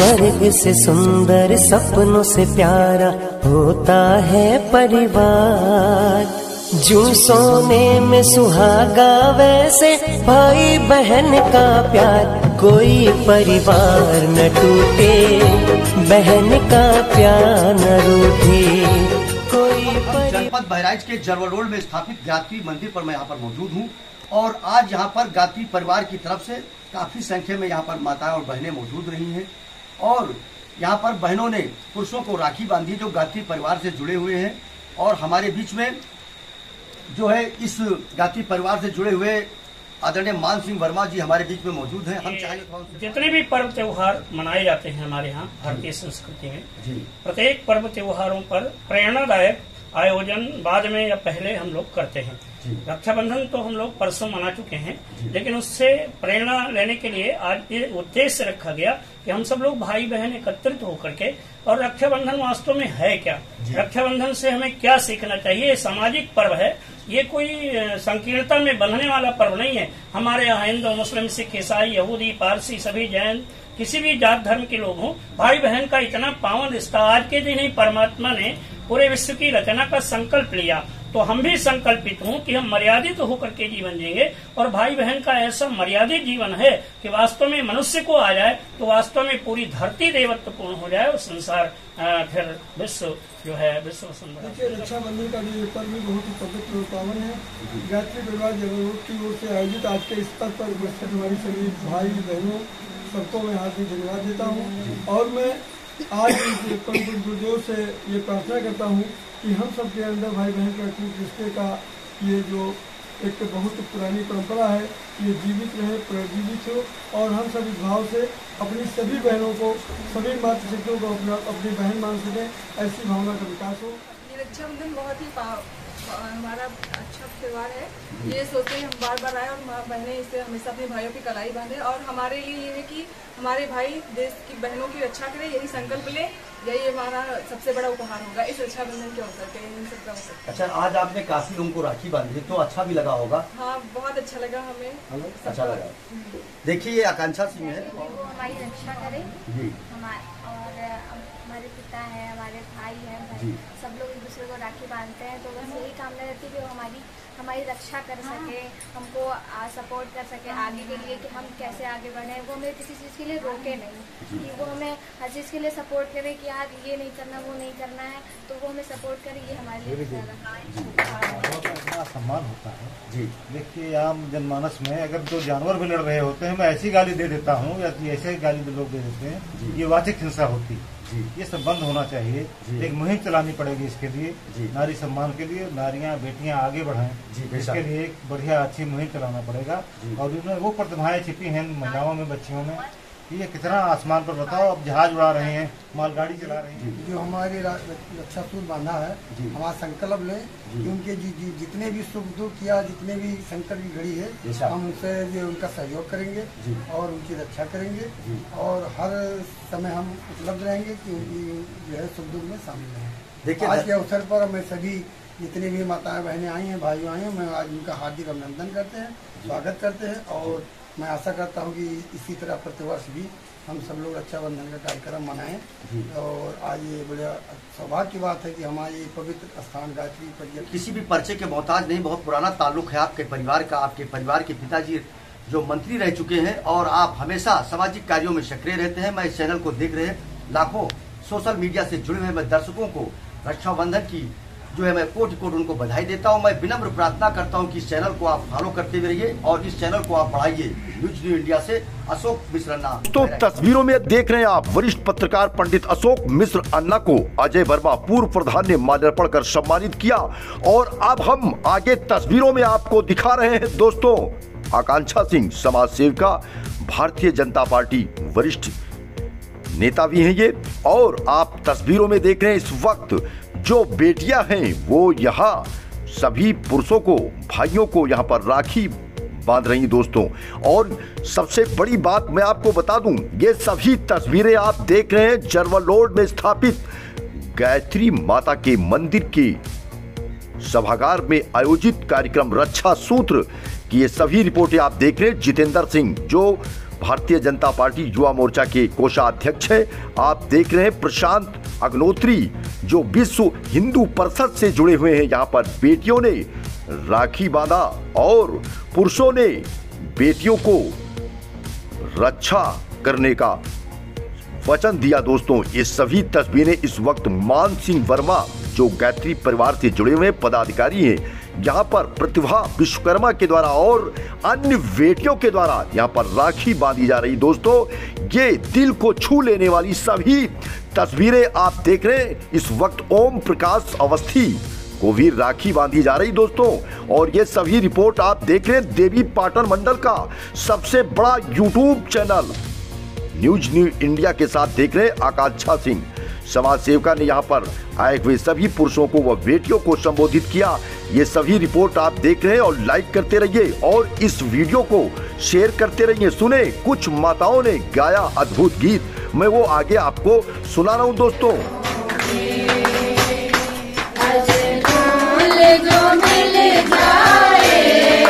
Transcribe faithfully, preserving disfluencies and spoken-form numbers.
स्वर्ग से सुंदर सपनों से प्यारा होता है परिवार। जो सोने में सुहागा वैसे भाई बहन का प्यार, कोई परिवार न टूटे, बहन का प्यार न रूठे। कोई जनपद बहराइच के जरवल रोड में स्थापित गायत्री मंदिर पर मैं यहाँ पर मौजूद हूँ और आज यहाँ पर गायत्री परिवार की तरफ से काफी संख्या में यहाँ पर माताएं और बहनें मौजूद रही हैं और यहाँ पर बहनों ने पुरुषों को राखी बांधी जो गायत्री परिवार से जुड़े हुए हैं। और हमारे बीच में जो है इस गायत्री परिवार से जुड़े हुए आदरणीय मान सिंह वर्मा जी हमारे बीच में मौजूद हैं। हम चाहेंगे जितने भी पर्व त्योहार मनाए जाते हैं हमारे यहाँ भारतीय संस्कृति में, प्रत्येक पर्व त्योहारों पर प्रेरणादायक आयोजन बाद में या पहले हम लोग करते हैं। रक्षाबंधन तो हम लोग परसों मना चुके हैं, लेकिन उससे प्रेरणा लेने के लिए आज ये उद्देश्य रखा गया कि हम सब लोग भाई बहन एकत्रित होकर के, और रक्षाबंधन वास्तव में है क्या, रक्षाबंधन से हमें क्या सीखना चाहिए। ये सामाजिक पर्व है, ये कोई संकीर्णता में बंधने वाला पर्व नहीं है। हमारे यहाँ हिंदू, मुस्लिम, सिख, ईसाई, यहूदी, पारसी, सभी जैन, किसी भी जात धर्म के लोग हों, भाई बहन का इतना पावन रिश्ता। आज के दिन ही परमात्मा ने पूरे विश्व की रचना का संकल्प लिया, तो हम भी संकल्पित हूँ कि हम मर्यादित होकर के जीवन जिएंगे और भाई बहन का ऐसा मर्यादित जीवन है कि वास्तव में मनुष्य को आ जाए तो वास्तव में पूरी धरती देवत्वपूर्ण हो जाए और संसार फिर विश्व जो है विश्व सुंदर। देखिए, रक्षाबंधन का भी पर्व भी बहुत ही पवित्र और पावन है। गायत्री परिवार जरवल की ओर से आयोजित आज के स्तर पर उपस्थित हमारी सभी भाई बहनों सबको मैं हार्दिक धन्यवाद देता हूँ और मैं आज गुरुदेव से ये प्रार्थना करता हूँ कि हम सब के अंदर भाई बहन के अटूट रिश्ते का ये जो एक बहुत पुरानी परंपरा है ये जीवित रहे, प्रजीवित हो और हम सभी भाव से अपनी सभी बहनों को, सभी मातृशक्तियों को अपना अपनी बहन मान सकें, ऐसी भावना का विकास हो। ये रक्षाबंधन बहुत ही हमारा अच्छा त्यौहार है। ये सोचते हैं हम बार बार आए और माँ बहनें इसे हमेशा अपने भाइयों की कलाई बांधे और हमारे लिए ये है कि हमारे भाई देश की बहनों की रक्षा करें, यही संकल्प ले, यही हमारा सबसे बड़ा उपहार होगा इस रक्षाबंधन के अवसर पे, इन सब का अवसर। अच्छा, आज आपने काफी लोगों को राखी बांधी तो अच्छा भी लगा होगा? हाँ, बहुत अच्छा लगा हमें, अच्छा लगा। देखिए, ये आकांक्षा सिंह है, वो हमारी रक्षा करे हमारे, और हमारे पिता है, हमारे भाई है, भाई सब लोग एक दूसरे को राखी बांधते हैं, तो बस यही कामना रहती है कि वो हमारी हमारी रक्षा कर सके, हमको सपोर्ट कर सके आगे के लिए कि हम कैसे आगे बढ़े। वो हमें किसी चीज़ के लिए रोके नहीं, कि वो हमें हर चीज़ के लिए सपोर्ट करे कि यार ये नहीं करना, वो नहीं करना है, तो वो हमें सपोर्ट करे, ये हमारे लिए ज़्यादा सम्मान होता है। जी देखिए, आम जनमानस में अगर जो जानवर भी लड़ रहे होते हैं, मैं ऐसी गाली दे देता हूँ या ऐसे गाली लोग दे देते हैं, ये वाचिक हिंसा होती है। ये सब बंद होना चाहिए। एक मुहिम चलानी पड़ेगी इसके लिए, नारी सम्मान के लिए, नारियां बेटियां आगे बढ़ाएं, इसके लिए एक बढ़िया अच्छी मुहिम चलाना पड़ेगा। और इनमें वो प्रतिभाएं छिपी हैं महिलाओं में, बच्चियों में, ये कितना आसमान पर बताओ, अब जहाज उड़ा रहे हैं, मालगाड़ी चला रहे हैं। जो हमारी रक्षा सूत्र बांधा है, हमारा संकल्प ले कि उनके जी, जी, जितने भी सुख दुख या जितने भी संकट की घड़ी है, हम उनसे जो उनका सहयोग करेंगे और उनकी रक्षा करेंगे और हर समय हम उपलब्ध रहेंगे कि उनकी जो है सुख दुख में शामिल रहें। देखिए, आज के अवसर पर मैं सभी जितनी भी माताएं बहनें आई हैं, भाई आई हैं, मैं आज उनका हार्दिक अभिनंदन करते हैं, स्वागत करते हैं और मैं आशा करता हूं कि इसी तरह प्रतिवर्ष भी हम सब लोग रक्षाबंधन का कार्यक्रम मनाएं। और आज ये बड़ा सौभाग्य की बात है कि हमारे पवित्र स्थान गायत्री परिवार किसी भी पर्चे के मोहताज नहीं, बहुत पुराना ताल्लुक है आपके परिवार का। आपके परिवार के पिताजी जो मंत्री रह चुके हैं और आप हमेशा सामाजिक कार्यों में सक्रिय रहते हैं। मैं इस चैनल को देख रहे लाखों सोशल मीडिया से जुड़े हुए मैं दर्शकों को रक्षाबंधन की जो है मैं कोटि कोटि उनको बधाई देता हूं। मैं विनम्र प्रार्थना करता हूं कि इस चैनल को आप फॉलो करते हुए रहिए और इस चैनल को आप बढ़ाइए। न्यूज न्यू इंडिया से अशोक मिश्र अन्ना। तो तस्वीरों में देख रहे हैं आप वरिष्ठ पत्रकार पंडित अशोक मिश्र अन्ना को अजय वर्मा पूर्व प्रधान ने माल्यार्पण कर सम्मानित किया। और अब हम आगे तस्वीरों में आपको दिखा रहे हैं दोस्तों, आकांक्षा सिंह समाज सेविका, भारतीय जनता पार्टी वरिष्ठ नेता भी हैं ये। और आप तस्वीरों में देख रहे हैं इस वक्त जो बेटियां हैं वो यहाँ सभी पुरुषों को, भाइयों को यहाँ पर राखी बांध रही दोस्तों। और सबसे बड़ी बात मैं आपको बता दूं, ये सभी तस्वीरें आप देख रहे हैं जरवल रोड में स्थापित गायत्री माता के मंदिर के सभागार में आयोजित कार्यक्रम रक्षा सूत्र की ये सभी रिपोर्टें आप देख रहे हैं। जितेंद्र सिंह जो भारतीय जनता पार्टी युवा मोर्चा के कोषाध्यक्ष है। आप देख रहे हैं प्रशांत अग्नोत्री जो विश्व हिंदू परिषद से जुड़े हुए हैं। यहाँ पर बेटियों ने राखी बांधा और पुरुषों ने बेटियों को रक्षा करने का वचन दिया। दोस्तों, ये सभी तस्वीरें इस वक्त मान सिंह वर्मा जो गायत्री परिवार से जुड़े हुए पदाधिकारी हैं, यहाँ पर प्रतिभा विश्वकर्मा के द्वारा और अन्य बेटियों के द्वारा यहाँ पर राखी बांधी जा रही। दोस्तों, ये दिल को छू लेने वाली सभी तस्वीरें आप देख रहे हैं। इस वक्त ओम प्रकाश अवस्थी को भी राखी बांधी जा रही दोस्तों, और ये सभी रिपोर्ट आप देख रहे हैं देवी पाटन मंडल का सबसे बड़ा YouTube channel news new India के साथ देख रहे हैं आकांक्षा सिंह समाज सेविका ने यहाँ पर आए हुए सभी पुरुषों को व बेटियों को संबोधित किया। ये सभी रिपोर्ट आप देख रहे हैं और लाइक करते रहिए और इस वीडियो को शेयर करते रहिए। सुने कुछ माताओं ने गाया अद्भुत गीत, मैं वो आगे आपको सुना रहा हूँ दोस्तों। जो मिल जाए